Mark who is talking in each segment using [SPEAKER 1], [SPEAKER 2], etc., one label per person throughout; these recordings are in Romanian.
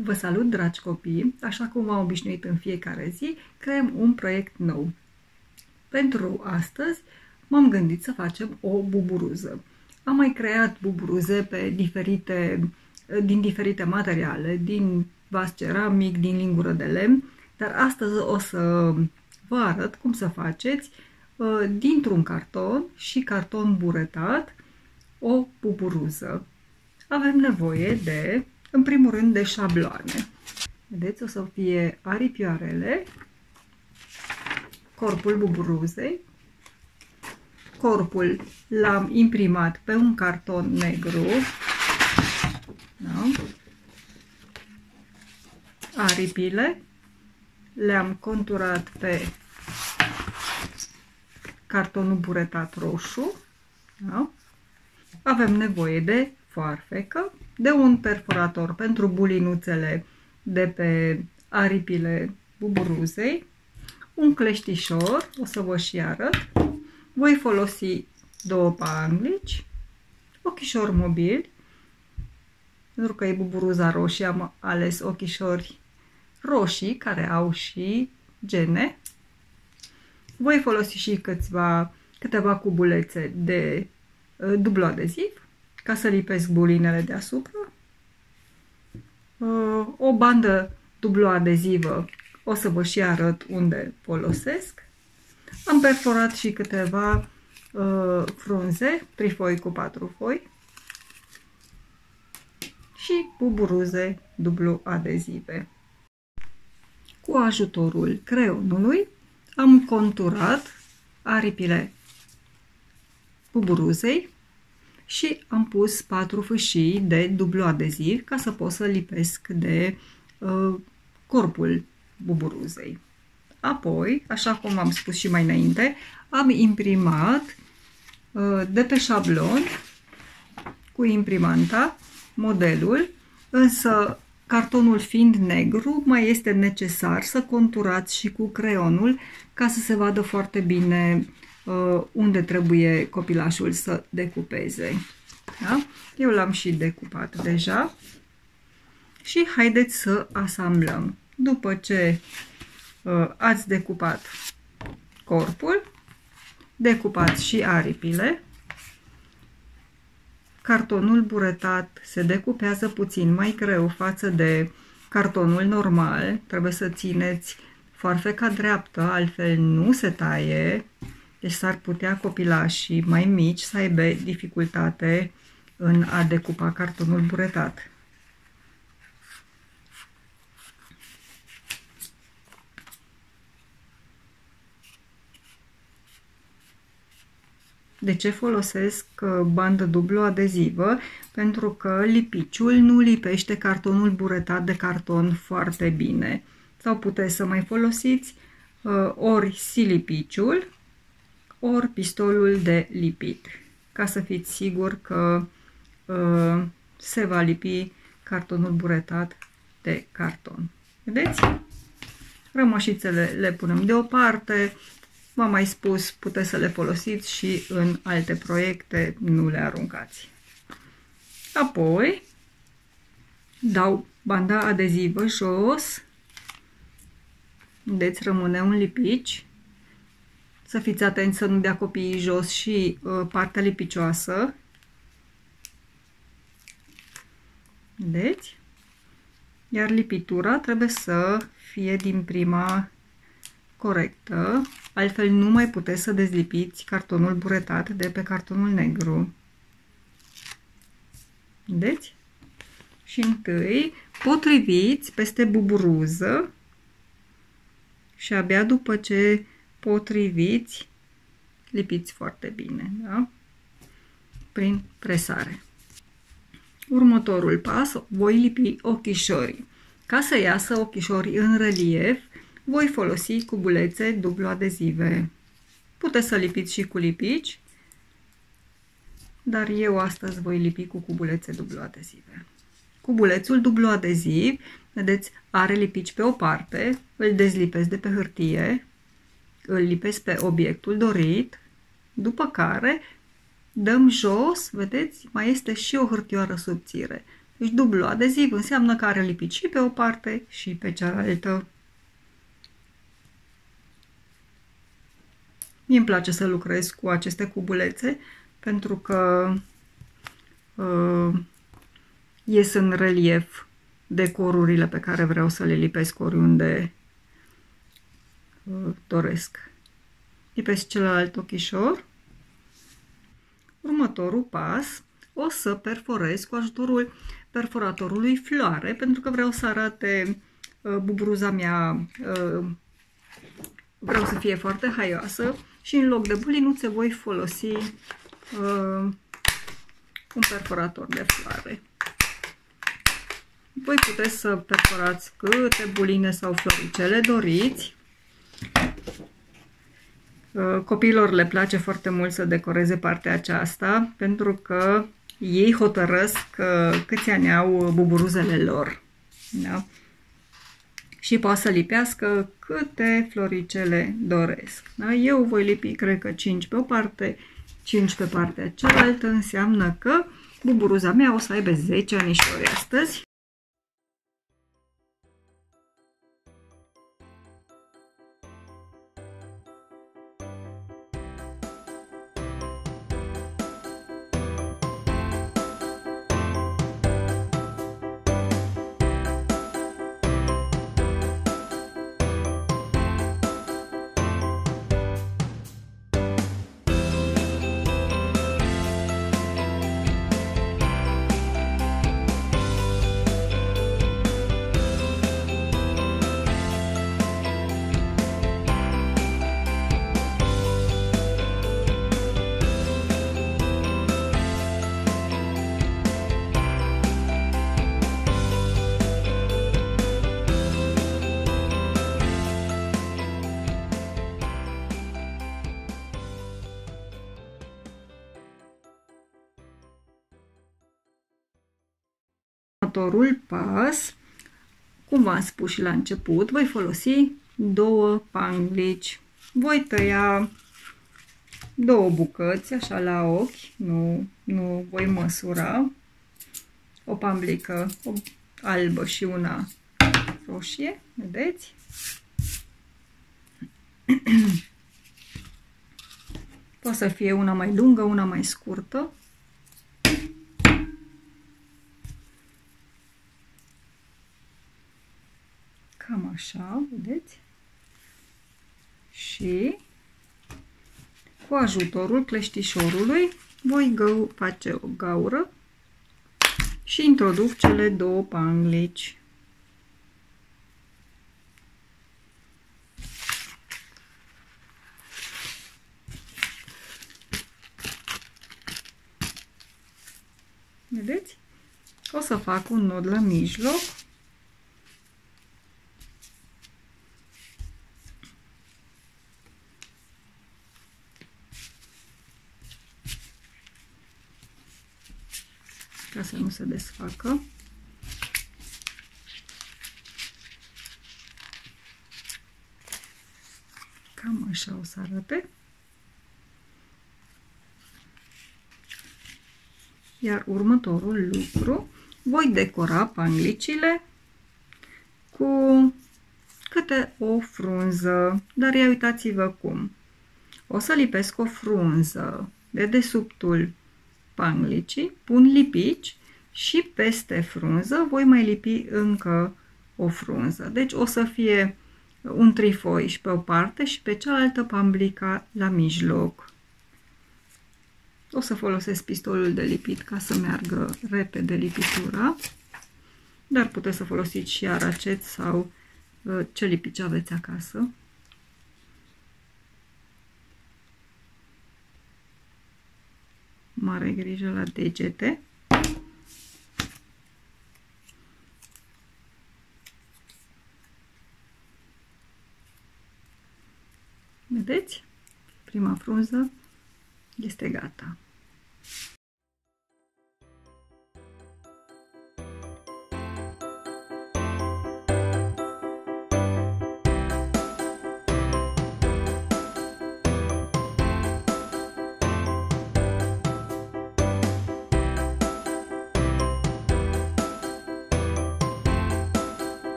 [SPEAKER 1] Vă salut, dragi copii! Așa cum am obișnuit în fiecare zi, creăm un proiect nou. Pentru astăzi m-am gândit să facem o buburuză. Am mai creat buburuze din diferite materiale, din vas ceramic, din lingură de lemn, dar astăzi o să vă arăt cum să faceți dintr-un carton și carton buretat o buburuză. Avem nevoie de, în primul rând, de șabloane. Vedeți, o să fie aripioarele, corpul buburuzei. Corpul l-am imprimat pe un carton negru. Da? Aripile le-am conturat pe cartonul buretat roșu. Da? Avem nevoie de foarfecă, de un perforator pentru bulinuțele de pe aripile buburuzei, un cleștișor, o să vă și arăt. Voi folosi două panglici, ochișori mobili, pentru că e buburuza roșie, am ales ochișori roșii care au și gene. Voi folosi și câteva cubulețe de dublu adeziv ca să lipesc bulinele deasupra. O bandă dublu adezivă, o să vă și arăt unde folosesc. Am perforat și câteva frunze, trifoi cu 4 foi și buburuze dublu adezive. Cu ajutorul creionului am conturat aripile buburuzei și am pus 4 fâșii de dublu adeziv ca să pot să lipesc de corpul buburuzei. Apoi, așa cum am spus și mai înainte, am imprimat de pe șablon cu imprimanta modelul, însă cartonul fiind negru, mai este necesar să conturați și cu creionul ca să se vadă foarte bine unde trebuie copilașul să decupeze. Da? Eu l-am și decupat deja și haideți să asamblăm. După ce ați decupat corpul, decupați și aripile. Cartonul buretat se decupează puțin mai greu față de cartonul normal. Trebuie să țineți foarfeca dreaptă, altfel nu se taie. Deci s-ar putea copilașii mai mici să aibă dificultate în a decupa cartonul buretat. De ce folosesc bandă dublu adezivă? Pentru că lipiciul nu lipește cartonul buretat de carton foarte bine. Sau puteți să mai folosiți ori silipiciul, ori pistolul de lipit, ca să fiți siguri că se va lipi cartonul buretat de carton. Vedeți? Rămășițele le punem deoparte. V-am mai spus, puteți să le folosiți și în alte proiecte, nu le aruncați. Apoi dau banda adezivă jos. Vedeți, rămâne un lipici. Să fiți atenți să nu dea copiii jos și partea lipicioasă. Vedeți? Iar lipitura trebuie să fie din prima corectă, altfel nu mai puteți să dezlipiți cartonul buretat de pe cartonul negru. Vedeți? Și întâi potriviți peste buburuză și abia după ce potriviți, lipiți foarte bine, da? Prin presare. Următorul pas, voi lipi ochișorii. Ca să iasă ochișorii în relief, voi folosi cubulețe dublu adezive. Puteți să lipiți și cu lipici, dar eu astăzi voi lipi cu cubulețe dublu adezive. Cubulețul dublu adeziv, vedeți, are lipici pe o parte, îl dezlipesc de pe hârtie, îl lipesc pe obiectul dorit, după care dăm jos, vedeți, mai este și o hârtioară subțire. Deci dublu adeziv înseamnă că are lipit și pe o parte și pe cealaltă. Mie îmi place să lucrez cu aceste cubulețe pentru că ies în relief decorurile pe care vreau să le lipesc oriunde doresc. Lipesc celălalt ochișor. Următorul pas, o să perforez cu ajutorul perforatorului floare, pentru că vreau să arate buburuza mea, vreau să fie foarte haioasă și în loc de bulinuțe voi folosi un perforator de floare. Voi puteți să perforați câte buline sau floricele doriți. Copiilor le place foarte mult să decoreze partea aceasta pentru că ei hotărăsc câți ani au buburuzele lor. Da? Și poate să lipească câte floricele doresc. Da? Eu voi lipi, cred că 5 pe o parte, 5 pe partea cealaltă, înseamnă că buburuza mea o să aibă 10 anișori astăzi. Următorul pas, cum v-am spus și la început, voi folosi 2 panglici. Voi tăia 2 bucăți, așa la ochi, nu voi măsura. O panglică albă și una roșie, vedeți? Poate să fie una mai lungă, una mai scurtă. Cam așa, vedeți? Și cu ajutorul cleștișorului voi face o gaură și introduc cele 2 panglici. Vedeți? O să fac un nod la mijloc. Ca să nu se desfacă. Cam așa o să arate. Iar următorul lucru, voi decora panglicile cu câte o frunză. Dar ia uitați-vă cum. O să lipesc o frunză de dedesubtul panglicii, pun lipici și peste frunză voi mai lipi încă o frunză. Deci o să fie un trifoi pe o parte și pe cealaltă panglica la mijloc. O să folosesc pistolul de lipit ca să meargă repede lipitura, dar puteți să folosiți și aracet sau ce lipici aveți acasă. Mare grijă la degete. Vedeți? Prima frunză este gata.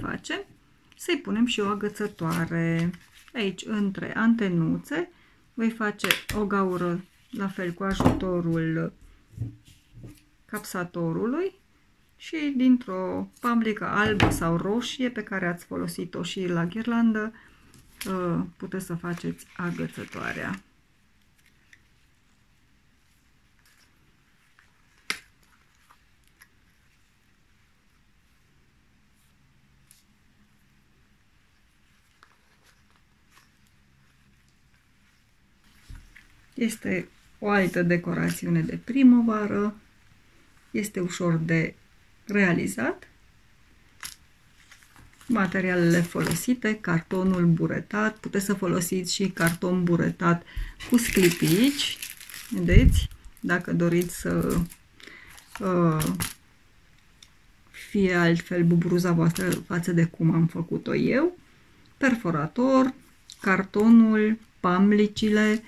[SPEAKER 1] facem? Să-i punem și o agățătoare. Aici, între antenuțe, voi face o gaură, la fel cu ajutorul capsatorului și dintr-o pamblică albă sau roșie pe care ați folosit-o și la ghirlandă, puteți să faceți agățătoarea. Este o altă decorațiune de primăvară, este ușor de realizat. Materialele folosite, cartonul buretat, puteți să folosiți și carton buretat cu sclipici, vedeți, dacă doriți să fie altfel buburuza voastră față de cum am făcut-o eu. Perforator, cartonul, pamlicile,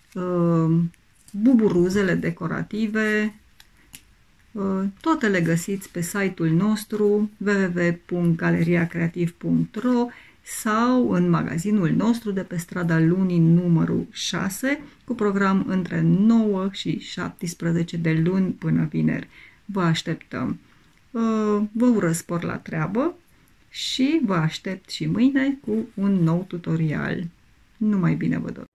[SPEAKER 1] buburuzele decorative, toate le găsiți pe site-ul nostru www.galeriacreativ.ro sau în magazinul nostru de pe strada Lunii numărul 6 cu program între 9 și 17 de luni până vineri. Vă așteptăm! Vă urez spor la treabă și vă aștept și mâine cu un nou tutorial. Numai bine vă doresc!